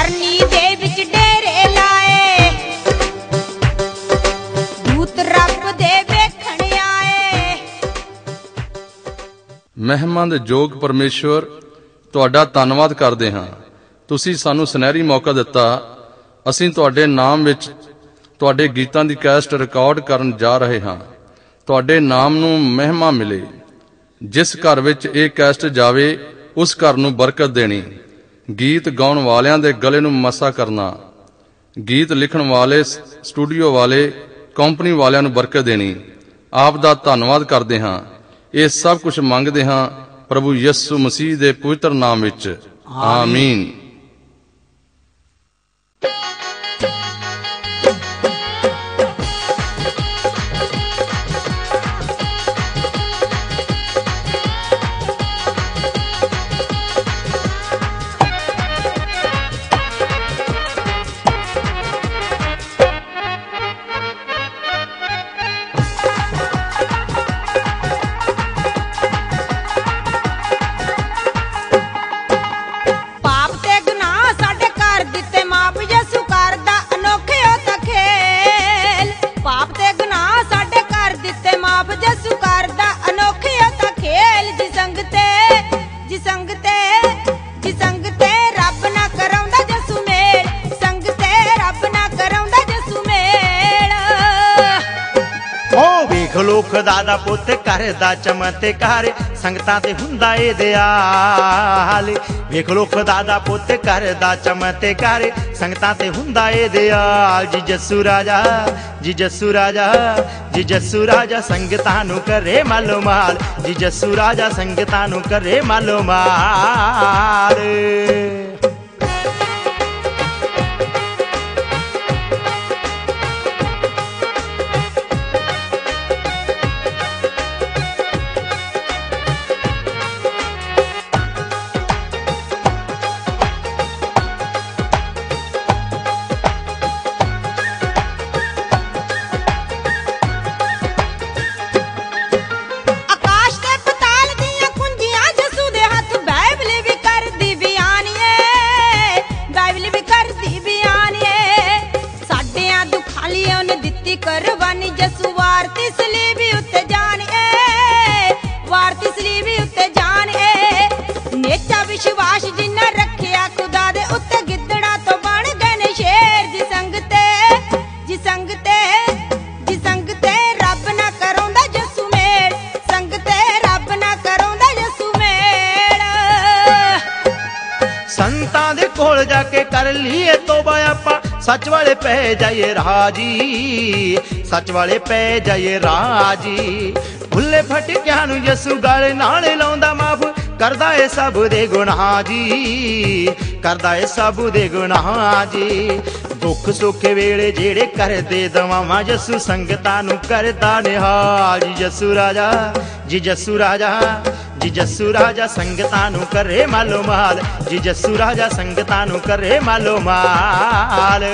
चरनी दे विच डेरे लाए, दूत रब दे वेखण आए। ਮਹਿਮਾ ਦੇ ਯੋਗ ਪਰਮੇਸ਼ਵਰ, ਤੁਹਾਡਾ ਧੰਨਵਾਦ ਕਰਦੇ ਹਾਂ। ਤੁਸੀਂ ਸਾਨੂੰ ਸੁਨਹਿਰੀ ਮੌਕਾ ਦਿੱਤਾ। ਅਸੀਂ ਤੁਹਾਡੇ ਨਾਮ ਵਿੱਚ ਤੁਹਾਡੇ ਗੀਤਾਂ ਦੀ ਕੈਸਟ ਰਿਕਾਰਡ ਕਰਨ ਜਾ ਰਹੇ ਹਾਂ। ਤੁਹਾਡੇ ਨਾਮ ਨੂੰ ਮਹਿਮਾ ਮਿਲੇ। ਜਿਸ ਘਰ ਵਿੱਚ ਇਹ ਕੈਸਟ ਜਾਵੇ ਉਸ ਘਰ ਨੂੰ ਬਰਕਤ ਦੇਣੀ। ਗੀਤ ਗਾਉਣ ਵਾਲਿਆਂ ਦੇ ਗਲੇ ਨੂੰ ਮਸਾ ਕਰਨਾ। ਗੀਤ ਲਿਖਣ ਵਾਲੇ, ਸਟੂਡੀਓ ਵਾਲੇ, ਕੰਪਨੀ ਵਾਲਿਆਂ ਨੂੰ ਬਰਕਤ ਦੇਣੀ। ਆਪ ਦਾ ਧੰਨਵਾਦ ਕਰਦੇ ਹਾਂ। ਇਹ ਸਭ ਕੁਝ ਮੰਗਦੇ ਹਾਂ ਪ੍ਰਭੂ ਯਿਸੂ ਮਸੀਹ ਦੇ ਪਵਿੱਤਰ ਨਾਮ ਵਿੱਚ, ਆਮੀਨ। ਖੁਦਾ ਦਾ ਪੁੱਤ ਕਰਦਾ ਚਮਤਕਾਰ, ਸੰਗਤਾਂ ਤੇ ਹੁੰਦਾ ਏ ਦਿਆਲ। ਵੇਖ ਲੋ ਖੁਦਾ ਦਾ ਪੁੱਤ ਕਰਦਾ ਚਮਤਕਾਰ, ਸੰਗਤਾਂ ਤੇ ਹੁੰਦਾ ਏ ਦਿਆਲ। ਜੀ ਜੱਸੂ ਰਾਜਾ, ਜੀ ਜੱਸੂ ਰਾਜਾ, ਜੀ ਜੱਸੂ ਰਾਜਾ ਸੰਗਤਾਂ ਨੂੰ ਕਰੇ ਮਾਲੋ ਮਾਲ। ਜੀ ਜੱਸੂ ਰਾਜਾ ਸੰਗਤਾਂ ਨੂੰ ਕਰੇ ਮਾਲੋ ਮਾਲ। करवानी जसू वारती सलीबी उत्ते जान ए, वारती सलीबी उत्ते जान ए। नेचा विश्वास जिन्ना रखिया खुदा दे उत्ते गिद्दड़ा तो बन गए ने शेर। जी संगते, जी संगते, जी संगते रब ना करौंदा जसू मेल। संगते रब ना करौंदा जसू मेल। संतां दे कोल जाके कर लिए तोबा आपां, सच वाले पै जाइए राजी, सच वाले पै जाइए राजी। भुल्ले भटकियां नूं यसू गल नाल लाउंदा माफ, करदा ए सब दे गुनाह जी, करदा ए सब दे गुनाह जी। दुख सुख वेले जेड़े करदे दवावां, यसू संगतां नूं करदा निहाल। जी जस्सू राजा, जी जस्सू राजा, जी जस्सू राजा संगतां नूं करे मालो माल। जी जस्सू राजा संगतां नूं करे मालो माल।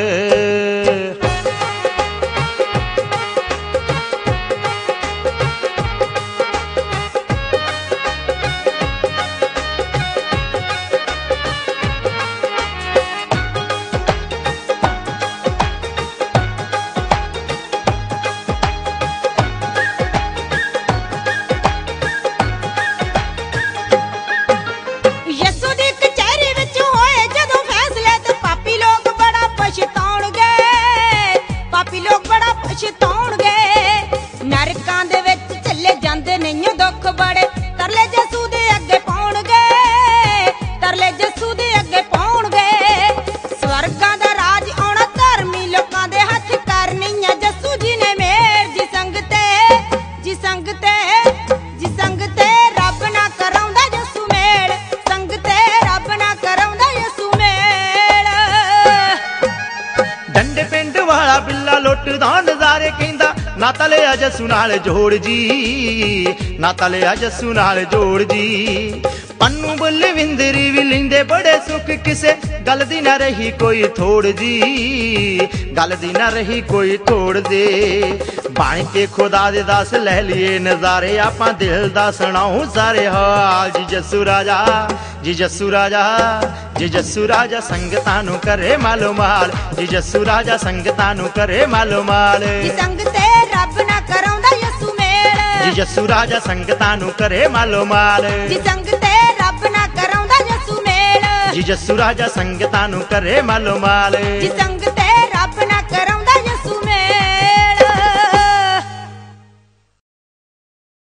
नाता लिया जस्सू नाल जोड़ जी, नाता लिया जस्सू नाल जोड़ जी। ਪੰਨੂ ਬਲਵਿੰਦਰੀ ਵੀ ਲੈਂਦੇ ਬੜੇ ਸੁੱਖ ਕਿਸੇ ਗੱਲ ਦੀ ਨਾ ਰਹੀ ਕੋਈ ਥੋੜ ਜੀ ਗੱਲ ਦੀ ਨਾ ਰਹੀ ਕੋਈ ਥੋੜ ਜੀ ਬਣ ਕੇ ਖੁਦਾ ਦੇ ਦਾਸ ਲੈ ਲਈਏ ਨਜ਼ਾਰੇ ਆਪਾਂ ਦਿਲ ਦਾ ਸੁਣਾਉ ਸਾਰੇ ਹਾਲ ਜੀ ਜੱਸੂ ਰਾਜਾ ਜੀ ਜੱਸੂ ਰਾਜਾ ਜੀ ਜੱਸੂ ਰਾਜਾ ਸੰਗਤਾਂ ਨੂੰ ਕਰੇ ਮਾਲੋ ਮਾਲ ਜੀ ਜੱਸੂ ਰਾਜਾ ਸੰਗਤਾਂ ਨੂੰ ਕਰੇ ਮਾਲੋ ਮਾਲ ਜੀ ਸੰਗ ਤੇ ਰੱਬ ਨਾ ਕਰਾਉਂਦਾ ਯਸੂ ਮੇਲ ਜੀ ਜੱਸੂ ਰਾਜਾ ਸੰਗਤਾਂ ਨੂੰ ਕਰੇ ਮਾਲੋ ਮਾਲ ਜੀ ਸੰਗ ਤੇ ਰੱਬ ਨਾ ਕਰਾਉਂਦਾ ਯਸੂ ਮੇਲ ਜੀ ਜੱਸੂ ਰਾਜਾ ਸੰਗਤਾਂ ਨੂੰ ਕਰੇ ਮਾਲੋ ਮਾਲ ਜੀ ਸੰਗ ਤੇ